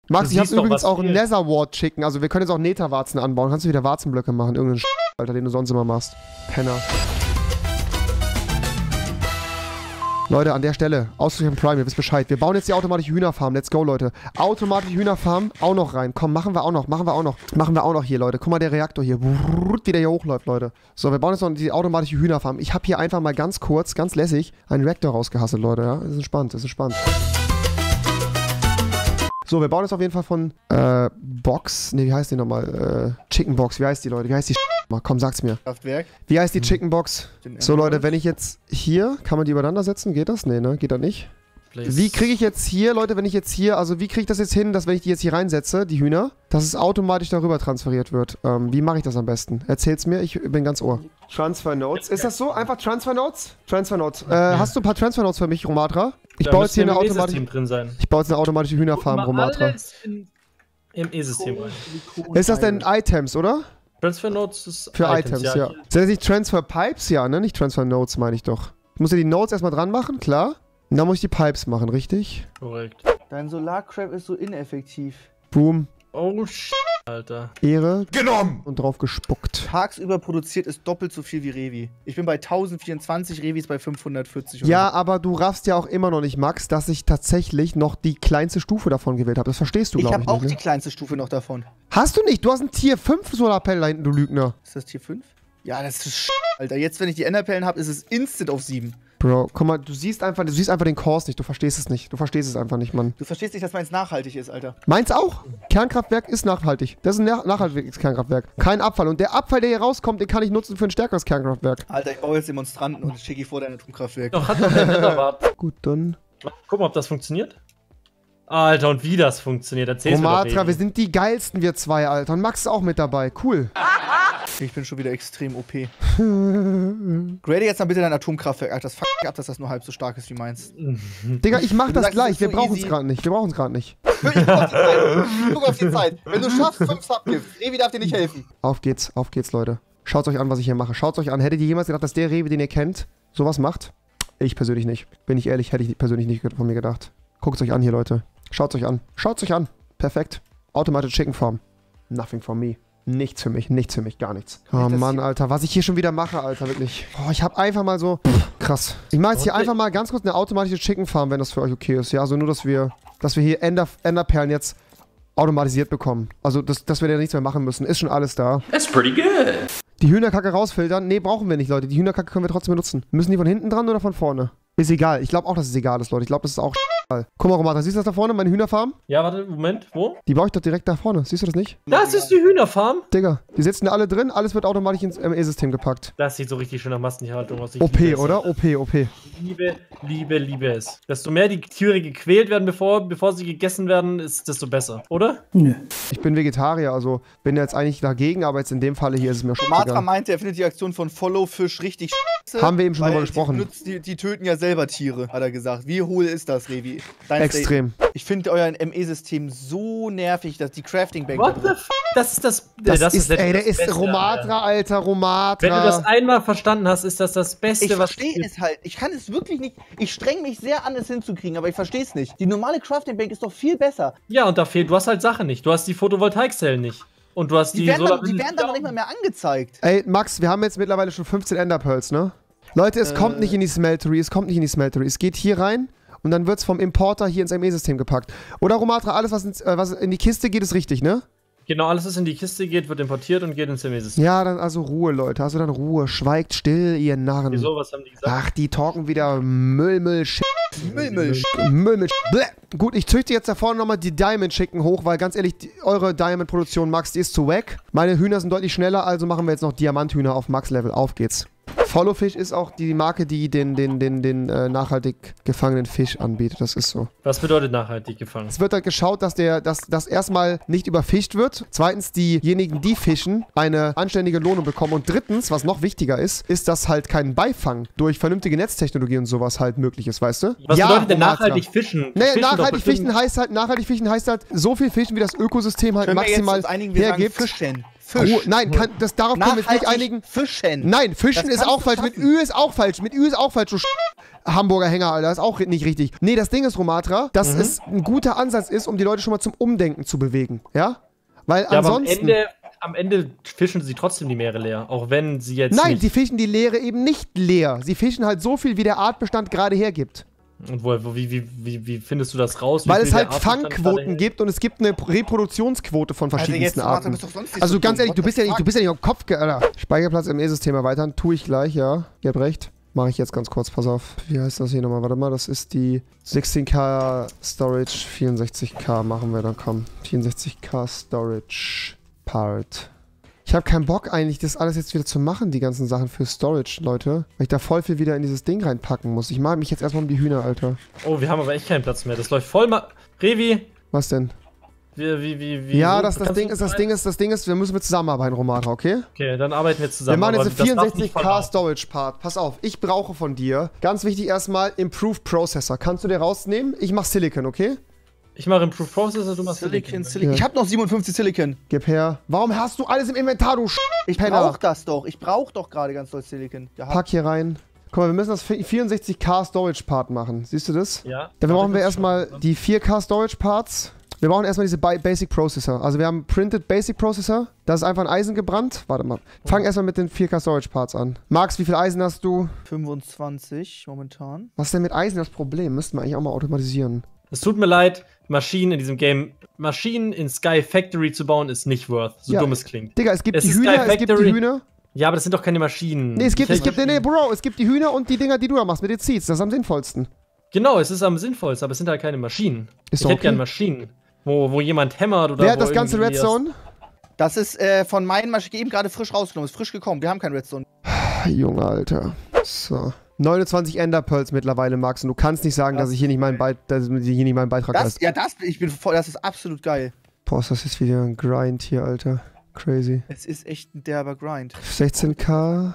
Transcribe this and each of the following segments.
Max, ich habe übrigens auch einen Nether Wart Chicken. Also wir können jetzt auch Netherwarzen anbauen. Kannst du wieder Warzenblöcke machen? Irgendeinen Alter, den du sonst immer machst. Penner. Leute, an der Stelle, Ausrüstung Prime, ihr wisst Bescheid. Wir bauen jetzt die automatische Hühnerfarm. Let's go, Leute. Automatische Hühnerfarm auch noch rein. Komm, machen wir auch noch hier, Leute. Guck mal, der Reaktor hier. Wie der hier hochläuft, Leute. So, wir bauen jetzt noch die automatische Hühnerfarm. Ich habe hier einfach mal ganz kurz, ganz lässig, einen Reaktor rausgehasselt, Leute. Ja? Das ist entspannt, So, wir bauen jetzt auf jeden Fall von Box. Ne, wie heißt die nochmal? Chicken Box. Wie heißt die, Leute? Wie heißt die Komm, sag's mir. Kraftwerk. Wie heißt die Chicken Box? So, Leute, wenn ich jetzt hier... Kann man die übereinander setzen? Geht das? Nee, ne? Geht das nicht? Wie kriege ich jetzt hier, Leute, wenn ich jetzt hier... Also, wie kriege ich das jetzt hin, dass wenn ich die jetzt hier reinsetze, die Hühner, dass es automatisch darüber transferiert wird? Wie mache ich das am besten? Erzähl's mir, ich bin ganz ohr. Transfer Nodes. Ist das so? Einfach Transfer Nodes? Transfer Nodes. Hast du ein paar Transfer Nodes für mich, Romatra? Ich baue jetzt hier eine automatische... Ich baue jetzt eine automatische Hühnerfarm, Romatra. Im E-System rein. Ist das denn Items, oder? Transfer Nodes ist für Items, ja. Sind das nicht Transfer Pipes? Ja, ne? Nicht Transfer Nodes, meine ich doch. Ich muss ja die Nodes erstmal dran machen, klar. Und dann muss ich die Pipes machen, richtig? Korrekt. Dein Solarcrab ist so ineffektiv. Boom. Oh, Alter. Ehre. Genommen! Und drauf gespuckt. Tagsüber produziert ist doppelt so viel wie Revi. Ich bin bei 1024, Revi ist bei 540. Ja, aber du raffst ja auch immer noch nicht, Max, dass ich tatsächlich noch die kleinste Stufe davon gewählt habe. Das verstehst du, glaube ich. Ich habe auch die kleinste Stufe noch davon. Hast du nicht? Du hast ein Tier 5 Solarpanel da hinten, du Lügner. Ist das Tier 5? Ja, das ist Alter. Jetzt, wenn ich die Enderperlen habe, ist es instant auf 7. Bro, guck mal, du siehst einfach den Kurs nicht. Du verstehst es nicht. Du verstehst es einfach nicht, Mann. Du verstehst nicht, dass meins nachhaltig ist, Alter. Meins auch? Kernkraftwerk ist nachhaltig. Das ist ein nachhaltiges Kernkraftwerk. Kein Abfall. Und der Abfall, der hier rauskommt, den kann ich nutzen für ein stärkeres Kernkraftwerk. Alter, ich baue jetzt Demonstranten und schicke ich vor dein Atomkraftwerk. Doch, hat doch der Netherwart. Gut, dann. Guck mal, ob das funktioniert. Alter, und wie das funktioniert. Erzähl's mir doch. Romatra, wir sind die geilsten, wir zwei, Alter. Und Max ist auch mit dabei. Cool. Ich bin schon wieder extrem OP. Grade jetzt mal bitte dein Atomkraftwerk. Ach, das fuck ab, dass das nur halb so stark ist wie meins. Digga, ich mach das gleich. Wir brauchen es gerade nicht. Wir brauchen es gerade nicht. Guck auf die Zeit. Wenn du schaffst, 5 Subgifts. Revi darf dir nicht helfen. Auf geht's, Leute. Schaut euch an, was ich hier mache. Schaut euch an. Hättet ihr jemals gedacht, dass der Revi, den ihr kennt, sowas macht? Ich persönlich nicht. Bin ich ehrlich, hätte ich persönlich nicht von mir gedacht. Guckt euch an hier, Leute. Schaut euch an. Schaut euch an. Perfekt. Automatic Chicken Farm. Nothing for me. Nichts für mich, gar nichts. Oh Mann, Alter, was ich hier schon wieder mache, Alter, wirklich. Oh, ich hab einfach mal so... Krass. Ich mache jetzt hier einfach mal ganz kurz eine automatische Chicken Farm, wenn das für euch okay ist. Ja, also nur, dass wir hier Enderperlen jetzt automatisiert bekommen. Also, dass wir da nichts mehr machen müssen. Ist schon alles da. That's pretty good. Die Hühnerkacke rausfiltern? Nee, brauchen wir nicht, Leute. Die Hühnerkacke können wir trotzdem benutzen. Müssen die von hinten dran oder von vorne? Ist egal. Ich glaube auch, dass es egal ist, Leute. Ich glaube, das ist auch Guck mal, Romatra, siehst du das da vorne, meine Hühnerfarm? Ja, warte, Moment, wo? Die baue ich doch direkt da vorne. Siehst du das nicht? Das ist die Hühnerfarm? Digga, die sitzen da alle drin, alles wird automatisch ins ME-System gepackt. Das sieht so richtig schön nach Massentierhaltung aus. OP, oder? OP. Liebe es. Desto mehr die Tiere gequält werden, bevor sie gegessen werden, ist desto besser, oder? Nö. Ich bin Vegetarier, also bin jetzt eigentlich dagegen, aber jetzt in dem Falle hier ist es mir schon Romatra meinte, er findet die Aktion von Follow Fish richtig scheiße. Haben wir eben schon drüber gesprochen. Die töten ja selber Tiere, hat er gesagt. Wie hohl ist das, Revi? Extrem. Ich finde euer ME-System so nervig, dass die Crafting-Bank... What the f... Das ist das... Das ist der ist Romatra, Alter, Romatra. Wenn du das einmal verstanden hast, ist das das Beste, was... Ich verstehe es halt. Ich kann es wirklich nicht... Ich streng mich sehr an, es hinzukriegen, aber ich verstehe es nicht. Die normale Crafting-Bank ist doch viel besser. Ja, und da fehlt... Du hast halt Sachen nicht. Du hast die Photovoltaikzellen nicht. Und du hast die werden dann noch nicht mal mehr angezeigt. Ey, Max, wir haben jetzt mittlerweile schon 15 Enderpearls, ne? Leute, es kommt nicht in die Smeltery, es geht hier rein und dann wird es vom Importer hier ins ME-System gepackt. Oder, Romatra, alles, was in die Kiste geht, ist richtig, ne? Genau, alles, was in die Kiste geht, wird importiert und geht ins ME-System. Ja, dann also Ruhe, Leute, also dann Ruhe. Schweigt still, ihr Narren. Wieso, was haben die gesagt? Ach, die talken wieder Müll. Gut, ich züchte jetzt da vorne nochmal die Diamond Chicken hoch, weil ganz ehrlich, eure Diamond-Produktion, Max, die ist zu wack. Meine Hühner sind deutlich schneller, also machen wir jetzt noch Diamanthühner auf Max-Level. Auf geht's. Followfish ist auch die Marke, die den nachhaltig gefangenen Fisch anbietet. Das ist so. Was bedeutet nachhaltig gefangen? Es wird halt geschaut, dass das erstmal nicht überfischt wird. Zweitens, diejenigen, die fischen, eine anständige Lohnung bekommen. Und drittens, was noch wichtiger ist, dass halt kein Beifang durch vernünftige Netztechnologie und sowas halt möglich ist, weißt du? Was bedeutet denn nachhaltig fischen? Nee, nachhaltig fischen heißt halt so viel fischen, wie das Ökosystem halt maximal hergibt. Fisch. Nein, darauf können wir uns nicht einigen. Fischen. Nein, Fischen Das ist auch kannst du falsch. Mit schaffen. Ü ist auch falsch. Mit Ü ist auch falsch. Du Hamburger Hänger, Alter. Ist auch nicht richtig. Nee, das Ding ist, Romatra, dass es ein guter Ansatz ist, um die Leute schon mal zum Umdenken zu bewegen. Ja? Weil Ja, aber ansonsten. am Ende fischen sie trotzdem die Meere leer. Auch wenn sie jetzt. Nein, nicht sie fischen die Leere eben nicht leer. Sie fischen halt so viel, wie der Artbestand gerade hergibt. Und wie findest du das raus? Wie Weil viel es halt der Artbestand Fangquoten gerade- gibt und es gibt eine Reproduktionsquote von verschiedensten Arten. bist doch sonst nicht Also so ganz dumm. ehrlich, du bist ja nicht am Kopf, Alter. Speicherplatz ME-System erweitern, tue ich gleich, ja. Ihr habt recht. Mache ich jetzt ganz kurz, pass auf. Wie heißt das hier nochmal? Warte mal, das ist die 16K Storage, 64K machen wir dann, komm. 64K Storage Part. Ich habe keinen Bock eigentlich, das alles jetzt wieder zu machen, die ganzen Sachen für Storage, Leute. Weil ich da voll viel wieder in dieses Ding reinpacken muss. Ich mache mich jetzt erstmal um die Hühner, Alter. Oh, wir haben aber echt keinen Platz mehr. Das läuft voll mal. Revi! Was denn? Wie. Ja, so- das kannst Ding du- ist, wir müssen mit zusammenarbeiten, Romatra, okay? Okay, dann arbeiten wir zusammen. Wir machen jetzt aber einen das darf nicht voll 64K laufen. Storage Part. Pass auf, ich brauche von dir, ganz wichtig erstmal, Improved Processor. Kannst du dir rausnehmen? Ich mach Silicon, okay? Ich mache Improved Processor, du machst Silicon. Ja. Ich habe noch 57 Silicon. Gib her. Warum hast du alles im Inventar, du Ich Penner? brauch das doch. Ich brauch doch gerade ganz doll Silicon. Ja, Pack hier rein. Guck mal, wir müssen das 64K Storage Part machen. Siehst du das? Ja. Dafür brauchen wir das erstmal schon. die 4K Storage Parts. Wir brauchen erstmal diese Basic Processor. Also wir haben Printed Basic Processor. Da ist einfach ein Eisen gebrannt. Warte mal. Fang erstmal mit den 4K Storage Parts an. Max, wie viel Eisen hast du? 25 momentan. Was ist denn mit Eisen das Problem? Müssten wir eigentlich auch mal automatisieren. Es tut mir leid, Maschinen in diesem Game, Maschinen in Sky Factory zu bauen, ist nicht worth. So Ja. dumm es klingt. Digga, es gibt Es die ist Hühner, Sky es gibt die Factory. Hühner. Ja, aber das sind doch keine Maschinen. Nee, Maschinen. Bro, es gibt die Hühner und die Dinger, die du da machst mit den Seeds. Das ist am sinnvollsten. Genau, es ist am sinnvollsten, aber es sind halt keine Maschinen. Ist Ich doch hätte okay. gern Maschinen, wo jemand hämmert oder Wer wo hat das ganze irgendwie Redstone? Das ist von meinen Maschinen eben gerade frisch rausgenommen. Ist frisch gekommen. Wir haben kein Redstone. Junge, Alter. So. 29 Enderpearls mittlerweile, Max. Und du kannst nicht sagen, dass ich hier nicht meinen, Beitrag leiste. Das ist absolut geil. Boah, ist das jetzt wieder ein Grind hier, Alter. Crazy. Es ist echt ein derber Grind. 16K,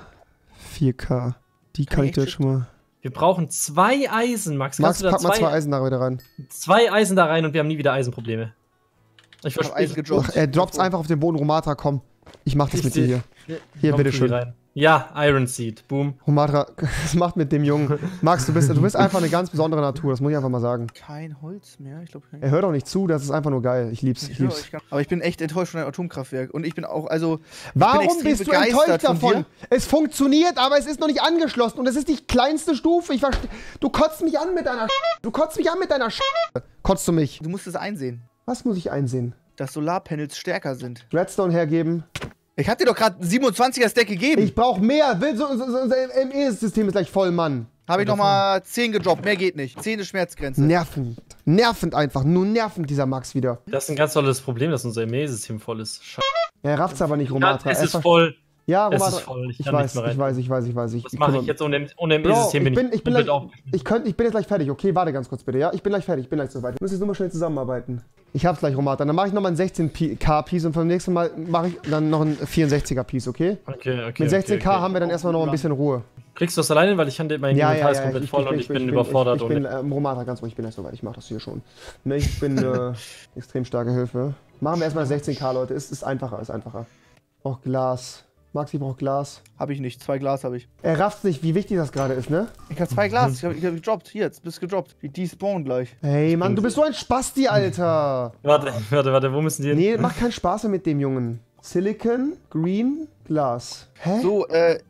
4K. Die kann ich dir jetzt schon mal... Wir brauchen 2 Eisen, Max. Max, Kannst du da pack mal 2 Eisen da wieder rein. 2 Eisen da rein und wir haben nie wieder Eisenprobleme. Ich hab Eisen verspreche. gedroppt. Ach, er droppt einfach auf den Boden. Romatra, komm. Ich mach das Ich mit dir seh- hier. Hier, Komm, bitteschön. tu die rein. Ja, Iron Seed. Boom. Romatra, was macht mit dem Jungen? Max, du bist einfach eine ganz besondere Natur. Das muss ich einfach mal sagen. Kein Holz mehr. Ich glaube, Er hört auch nicht zu. Das ist einfach nur geil. Ich lieb's. Ich lieb's. Aber ich bin echt enttäuscht von dem Atomkraftwerk. Und ich bin auch, also. Warum extrem bist du begeistert enttäuscht von davon? dir. Es funktioniert, aber es ist noch nicht angeschlossen und es ist die kleinste Stufe. Du kotzt mich an mit deiner Du kotzt mich an mit deiner Kotzt du mich? Du musst es einsehen, Was muss ich einsehen? dass Solarpanels stärker sind. Redstone hergeben. Ich hab dir doch gerade ein 27er Stack gegeben. Ich brauch mehr. Unser ME-System ist gleich voll, Mann. Habe ich nochmal 10 gedroppt. Mehr geht nicht. 10 ist Schmerzgrenze. Nervend. Nervend einfach. Nur nervend, dieser Max wieder. Das ist ein ganz tolles Problem, dass unser E-Mail-System voll ist. Scheiße. Er rafft's aber nicht, Ja, Romatra. es Er ist ver- voll. Ja, Es Romatra. ist voll. Ich Ich kann weiß, nicht mehr rein. ich weiß. Was mache ich jetzt ohne Bro, E-Mail-System? ich bin komplett gleich, aufgeschmissen. ich bin jetzt gleich fertig, okay? Warte ganz kurz bitte, ja? Ich bin gleich fertig, ich bin gleich soweit. Wir müssen jetzt nur mal schnell zusammenarbeiten. Ich hab's gleich, Romata. Dann mache ich nochmal ein 16K-Piece und beim nächsten Mal mache ich dann noch ein 64er-Piece, okay? Okay. Mit 16K haben wir dann erstmal noch ein bisschen Ruhe. Kriegst du das alleine, weil mein Inventar ist komplett voll und ich bin überfordert. Ich bin Romata, ganz ruhig, ich bin gleich soweit. Ich mach das hier schon. Ne, ich bin extrem starke Hilfe. Machen wir erstmal 16K, Leute. Ist einfacher, ist einfacher. Braucht Glas. Max, ich brauch Glas. Habe ich nicht. 2 Glas habe ich. Er rafft nicht, wie wichtig das gerade ist, ne? Ich habe 2 Glas. Ich hab gedroppt. Hier, jetzt bist du gedroppt. Die despawnen gleich. Hey, Mann, du bist so ein Spasti, Alter. Warte, wo müssen die hin? Nee, mach keinen Spaß mehr mit dem Jungen. Silicon, Green, Glas. Hä? So,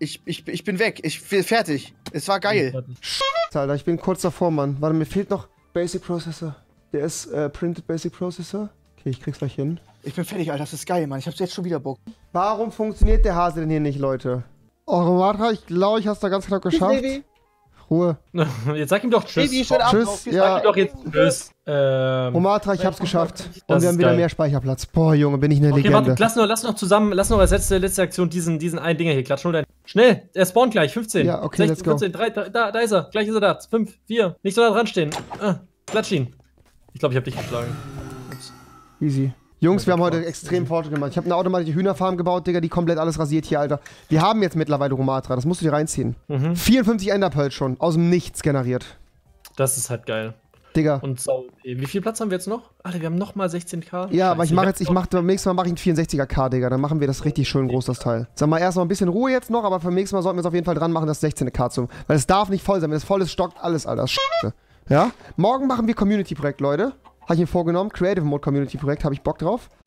ich bin weg. Ich bin fertig. Es war geil. Alter, ich bin kurz davor, Mann. Warte, mir fehlt noch Basic Processor. Der ist Printed Basic Processor. Okay, ich krieg's gleich hin. Ich bin fertig, Alter. Das ist geil, Mann. Ich hab jetzt schon wieder Bock. Warum funktioniert der Hase denn hier nicht, Leute? Oh, Romatra, ich glaube, ich hab's da ganz knapp geschafft. Baby. Ruhe. Jetzt sag ihm doch Tschüss. Baby, schön ab. Tschüss, Sag ja. ihm doch jetzt Tschüss. Romatra, ich hab's geschafft. Und Das wir haben ist wieder geil. mehr Speicherplatz. Boah, Junge, bin ich eine Okay, Legende. warte, lass noch zusammen, lass noch als letzte Aktion diesen einen Dinger hier klatschen. Schnell, er spawnt gleich, 15. Ja, okay, 16, let's go. 15, 3, da ist er, gleich ist er da. 5, 4, nicht so da dran stehen. Klatsch ihn. Ich glaube, ich habe dich geschlagen. Ups. Easy. Jungs, wir haben heute extrem Fortschritt gemacht. Ich habe eine automatische Hühnerfarm gebaut, Digga, die komplett alles rasiert hier, Alter. Wir haben jetzt mittlerweile Romatra, das musst du dir reinziehen. 54 Enderpearls schon, aus dem Nichts generiert. Das ist halt geil. Digga. Und so, wie viel Platz haben wir jetzt noch? Alter, wir haben nochmal 16k. Ja, aber Scheiße, beim nächsten Mal mache ich einen 64er-K, Digga. Dann machen wir das richtig schön groß, das Teil. Sag mal, erst noch ein bisschen Ruhe jetzt noch, aber beim nächsten Mal sollten wir es auf jeden Fall dran machen, das 16er-K zu. Weil es darf nicht voll sein. Wenn es voll ist, stockt alles, Alter. Scheiße. Ja? Morgen machen wir Community-Projekt, Leute. Habe ich mir vorgenommen. Creative Mode Community-Projekt, habe ich Bock drauf.